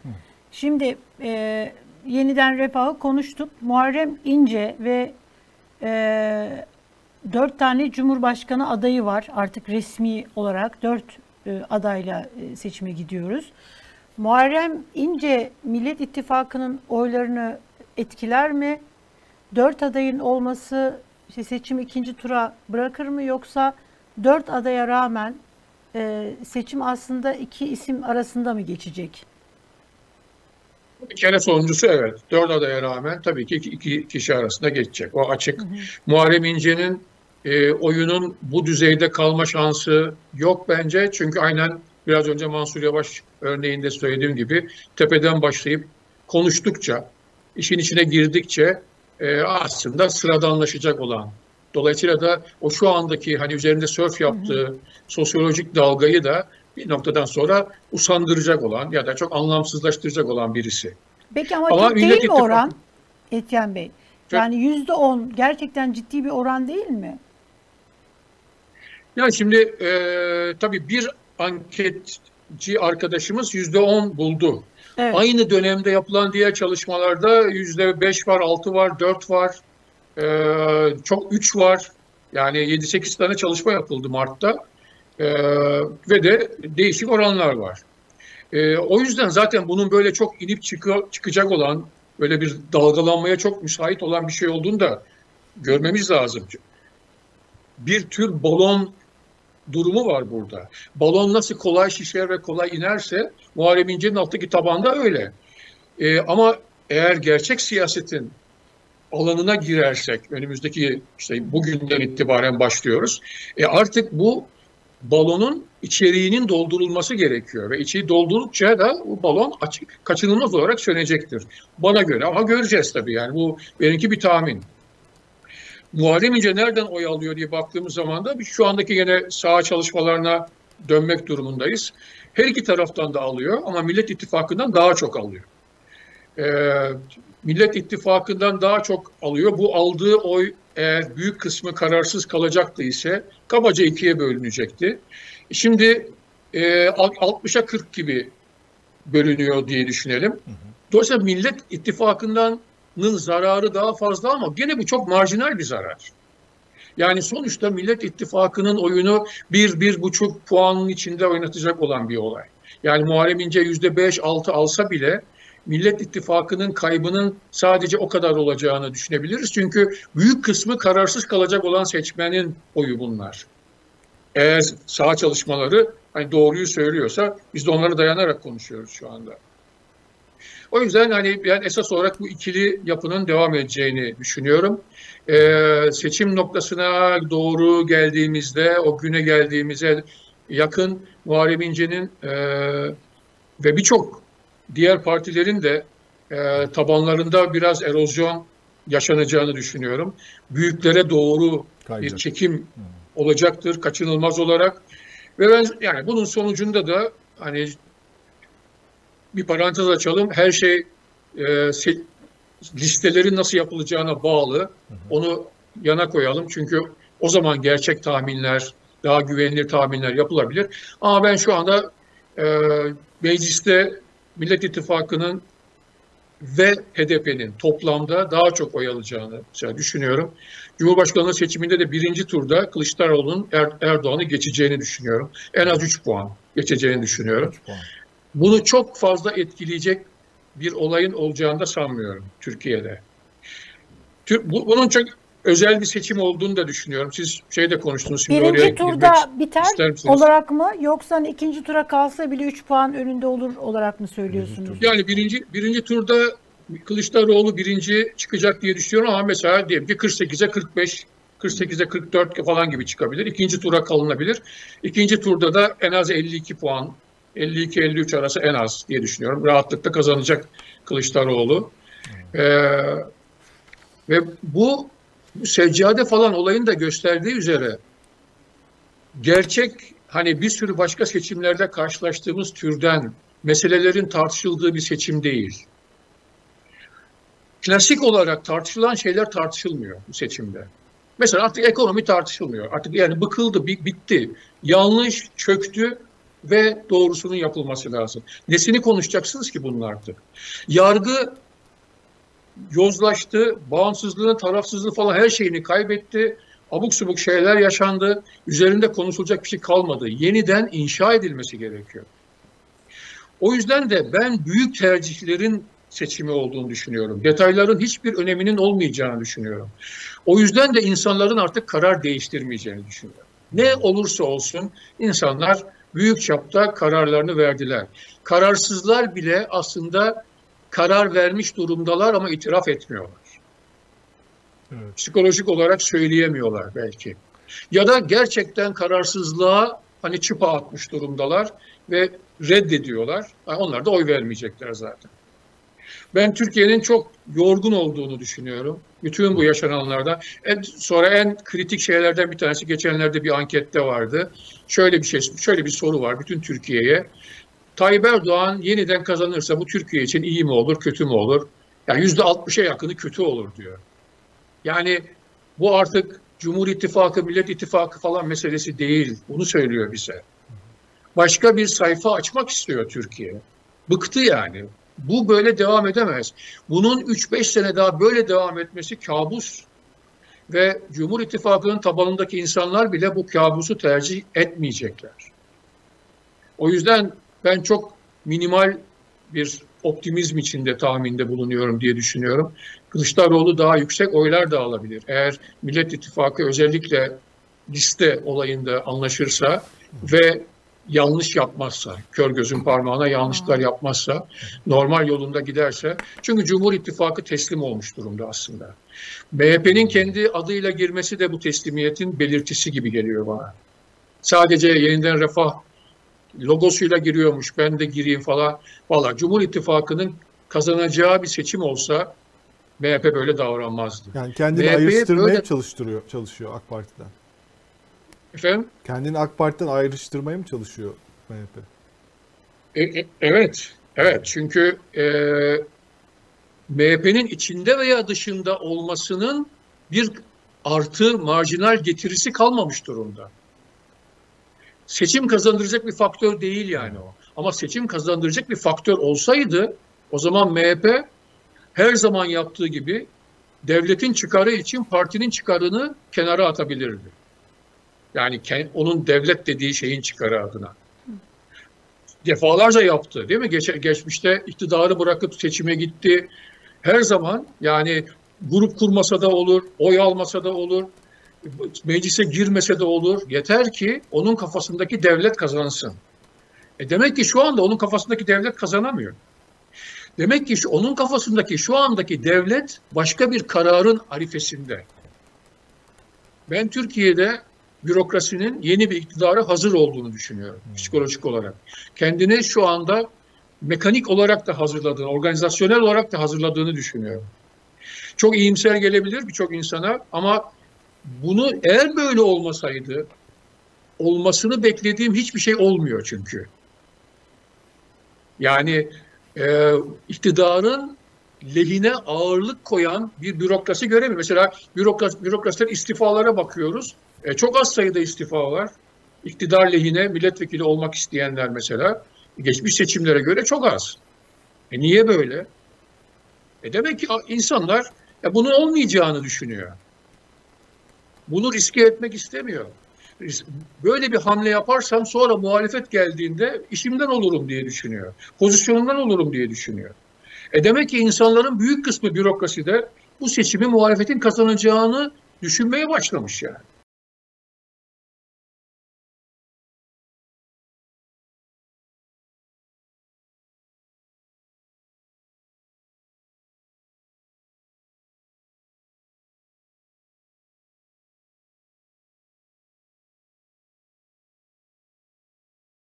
Şimdi yeniden Refah'ı konuştuk. Muharrem İnce ve 4 tane Cumhurbaşkanı adayı var. Artık resmi olarak 4 adayla seçime gidiyoruz. Muharrem İnce Millet İttifakı'nın oylarını etkiler mi? 4 adayın olması seçim ikinci tura bırakır mı? Yoksa 4 adaya rağmen seçim aslında 2 isim arasında mı geçecek? Bir kere sonuncusu evet. 4 adaya rağmen tabii ki iki kişi arasında geçecek. O açık. Muharrem İnce'nin oyunun bu düzeyde kalma şansı yok bence. Çünkü aynen biraz önce Mansur Yavaş örneğinde söylediğim gibi tepeden başlayıp konuştukça, işin içine girdikçe aslında sıradanlaşacak olan. Dolayısıyla da o şu andaki hani üzerinde sörf yaptığı sosyolojik dalgayı da bir noktadan sonra usandıracak olan ya da çok anlamsızlaştıracak olan birisi. Peki ama çok değil mi oran Etyen Bey? Yani %10 gerçekten ciddi bir oran değil mi? Yani şimdi tabii bir anketçi arkadaşımız %10 buldu. Evet. Aynı dönemde yapılan diğer çalışmalarda %5 var, 6 var, 4 var, çok 3 var. Yani 7-8 tane çalışma yapıldı Mart'ta ve de değişik oranlar var. O yüzden zaten bunun böyle çok inip çıkacak olan, böyle bir dalgalanmaya çok müsait olan bir şey olduğunu da görmemiz lazım. Bir tür balon durumu var burada. Balon nasıl kolay şişer ve kolay inerse Muharrem İnce'nin alttaki tabanda öyle. Ama eğer gerçek siyasetin alanına girersek, önümüzdeki işte bugünden itibaren başlıyoruz. Artık bu balonun içeriğinin doldurulması gerekiyor ve içi doldurdukça da bu balon kaçınılmaz olarak sönecektir. Bana göre ama göreceğiz tabii yani bu benimki bir tahmin. Muharrem İnce nereden oy alıyor diye baktığımız zaman da biz şu andaki yine saha çalışmalarına dönmek durumundayız. Her iki taraftan da alıyor ama Millet İttifakı'ndan daha çok alıyor. Millet İttifakı'ndan daha çok alıyor. Bu aldığı oy eğer büyük kısmı kararsız kalacaktı ise kabaca ikiye bölünecekti. Şimdi 60'a 40 gibi bölünüyor diye düşünelim. Dolayısıyla Millet İttifakı'nın zararı daha fazla ama gene bu çok marjinal bir zarar. Yani sonuçta Millet İttifakı'nın oyunu 1-1,5 puanın içinde oynatacak olan bir olay. Yani Muharrem İnce %5-6 alsa bile Millet İttifakı'nın kaybının sadece o kadar olacağını düşünebiliriz. Çünkü büyük kısmı kararsız kalacak olan seçmenin oyu bunlar. Eğer saha çalışmaları hani doğruyu söylüyorsa biz de onlara dayanarak konuşuyoruz şu anda. O yüzden hani ben esas olarak bu ikili yapının devam edeceğini düşünüyorum. Seçim noktasına doğru geldiğimizde, o güne geldiğimize yakın Muharrem İnce'nin ve birçok diğer partilerin de tabanlarında biraz erozyon yaşanacağını düşünüyorum. Büyüklere doğru bir çekim olacaktır kaçınılmaz olarak. Ve ben yani bunun sonucunda da hani bir parantez açalım. Her şey listelerin nasıl yapılacağına bağlı. Onu yana koyalım. Çünkü o zaman gerçek tahminler, daha güvenilir tahminler yapılabilir. Ama ben şu anda mecliste Millet İttifakı'nın ve HDP'nin toplamda daha çok oy alacağını düşünüyorum. Cumhurbaşkanlığı seçiminde de birinci turda Kılıçdaroğlu'nun Erdoğan'ı geçeceğini düşünüyorum. En az 3 puan geçeceğini düşünüyorum. Bunu çok fazla etkileyecek bir olayın olacağını da sanmıyorum Türkiye'de. Bunun çok özel bir seçim olduğunu da düşünüyorum. Siz şeyde konuştunuz. Şimdi birinci turda biter olarak mı yoksa hani ikinci tura kalsa bile 3 puan önünde olur olarak mı söylüyorsunuz? Yani birinci turda Kılıçdaroğlu birinci çıkacak diye düşünüyorum ama mesela diyelim ki 48'e 45, 48'e 44 falan gibi çıkabilir. İkinci tura kalınabilir. İkinci turda da en az 52 puan, 52-53 arası en az diye düşünüyorum. Rahatlıkla kazanacak Kılıçdaroğlu. Ve bu seccade falan olayın da gösterdiği üzere gerçek hani bir sürü başka seçimlerde karşılaştığımız türden meselelerin tartışıldığı bir seçim değil. Klasik olarak tartışılan şeyler tartışılmıyor bu seçimde. Mesela artık ekonomi tartışılmıyor. Artık yani bıkıldı, bitti. Yanlış, çöktü. ve doğrusunun yapılması lazım. Nesini konuşacaksınız ki bunun artık? Yargı yozlaştı, bağımsızlığını, tarafsızlığı falan her şeyini kaybetti. Abuk subuk şeyler yaşandı. Üzerinde konuşulacak bir şey kalmadı. Yeniden inşa edilmesi gerekiyor. O yüzden de ben büyük tercihlerin seçimi olduğunu düşünüyorum. Detayların hiçbir öneminin olmayacağını düşünüyorum. O yüzden de insanların artık karar değiştirmeyeceğini düşünüyorum. Ne olursa olsun insanlar büyük çapta kararlarını verdiler. Kararsızlar bile aslında karar vermiş durumdalar ama itiraf etmiyorlar. Evet. Psikolojik olarak söyleyemiyorlar belki. Ya da gerçekten kararsızlığa hani çıpa atmış durumdalar ve reddediyorlar. Onlar da oy vermeyecekler zaten. Ben Türkiye'nin çok yorgun olduğunu düşünüyorum. Bütün bu yaşananlarda. Sonra en kritik şeylerden bir tanesi geçenlerde bir ankette vardı. Şöyle bir soru var bütün Türkiye'ye. Tayyip Erdoğan yeniden kazanırsa bu Türkiye için iyi mi olur, kötü mü olur? Yani %60'a yakını kötü olur diyor. Yani bu artık Cumhur İttifakı, Millet İttifakı falan meselesi değil. Bunu söylüyor bize. Başka bir sayfa açmak istiyor Türkiye. Bıktı yani. Bu böyle devam edemez. Bunun 3-5 sene daha böyle devam etmesi kabus. Ve Cumhur İttifakı'nın tabanındaki insanlar bile bu kabusu tercih etmeyecekler. O yüzden ben çok minimal bir optimizm içinde tahminde bulunuyorum diye düşünüyorum. Kılıçdaroğlu daha yüksek oylar da alabilir. Eğer Millet İttifakı özellikle liste olayında anlaşırsa ve yanlış yapmazsa, kör gözün parmağına yanlışlar yapmazsa, normal yolunda giderse. Çünkü Cumhur İttifakı teslim olmuş durumda aslında. MHP'nin kendi adıyla girmesi de bu teslimiyetin belirtisi gibi geliyor bana. Sadece Yeniden Refah logosuyla giriyormuş, ben de gireyim falan. Vallahi Cumhur İttifakı'nın kazanacağı bir seçim olsa MHP böyle davranmazdı. Yani kendini ayrıştırmaya çalışıyor AK Parti'den. Efendim? Kendini AK Parti'den ayrıştırmaya mı çalışıyor MHP? Evet. Çünkü MHP'nin içinde veya dışında olmasının bir artı marjinal getirisi kalmamış durumda. Seçim kazandıracak bir faktör değil yani o. Ama seçim kazandıracak bir faktör olsaydı o zaman MHP her zaman yaptığı gibi devletin çıkarı için partinin çıkarını kenara atabilirdi. Yani onun devlet dediği şeyin çıkarı adına. Defalarca yaptı değil mi? Geçmişte iktidarı bırakıp seçime gitti. Her zaman yani grup kurmasa da olur, oy almasa da olur, meclise girmese de olur. Yeter ki onun kafasındaki devlet kazansın. Demek ki şu anda onun kafasındaki devlet kazanamıyor. Demek ki onun kafasındaki şu andaki devlet başka bir kararın arifesinde. Ben Türkiye'de bürokrasinin yeni bir iktidara hazır olduğunu düşünüyorum psikolojik olarak. Kendini şu anda mekanik olarak da hazırladığını, organizasyonel olarak da hazırladığını düşünüyorum. Çok iyimser gelebilir birçok insana ama bunu eğer böyle olmasaydı, olmasını beklediğim hiçbir şey olmuyor çünkü. Yani iktidarın lehine ağırlık koyan bir bürokrasi göremiyor. Mesela bürokrasilerin istifalara bakıyoruz. Çok az sayıda istifa var. İktidar lehine milletvekili olmak isteyenler mesela geçmiş seçimlere göre çok az. Niye böyle? Demek ki insanlar bunun olmayacağını düşünüyor. Bunu riske etmek istemiyor. Böyle bir hamle yaparsam sonra muhalefet geldiğinde işimden olurum diye düşünüyor. Pozisyonumdan olurum diye düşünüyor. Demek ki insanların büyük kısmı bürokraside bu seçimi muhalefetin kazanacağını düşünmeye başlamış yani.